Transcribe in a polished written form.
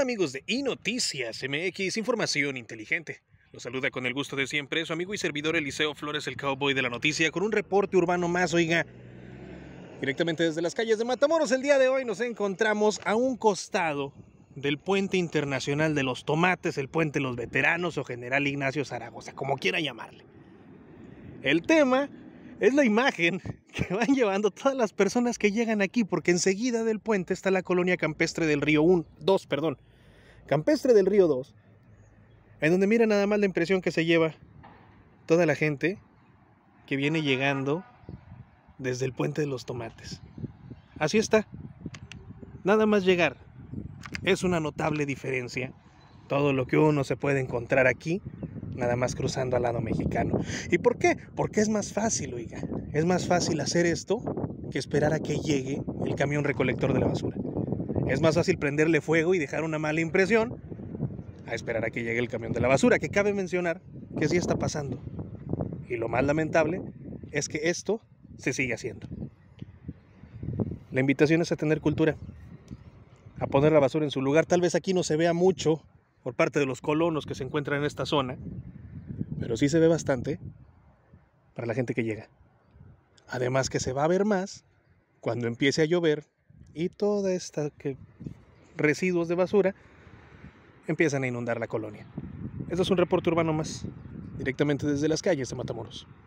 amigos de iNoticias MX, información inteligente. Los saluda con el gusto de siempre su amigo y servidor Eliseo Flores, el cowboy de la noticia, con un reporte urbano más, oiga. Directamente desde las calles de Matamoros, el día de hoy nos encontramos a un costado del Puente Internacional de los Tomates, el Puente de los Veteranos o General Ignacio Zaragoza, como quiera llamarle. El tema es la imagen que van llevando todas las personas que llegan aquí, porque enseguida del puente está la colonia campestre del Río 2, Campestre del Río 2, en donde mira nada más la impresión que se lleva toda la gente que viene llegando desde el Puente de los Tomates. Así está, nada más llegar, es una notable diferencia todo lo que uno se puede encontrar aquí, nada más cruzando al lado mexicano. ¿Y por qué? Porque es más fácil, oiga. Es más fácil hacer esto que esperar a que llegue el camión recolector de la basura. Es más fácil prenderle fuego y dejar una mala impresión a esperar a que llegue el camión de la basura, que cabe mencionar que sí está pasando. Y lo más lamentable es que esto se sigue haciendo. La invitación es a tener cultura, a poner la basura en su lugar. Tal vez aquí no se vea mucho por parte de los colonos que se encuentran en esta zona, pero sí se ve bastante para la gente que llega. Además que se va a ver más cuando empiece a llover y toda esta residuos de basura empiezan a inundar la colonia. Esto es un reporte urbano más, directamente desde las calles de Matamoros.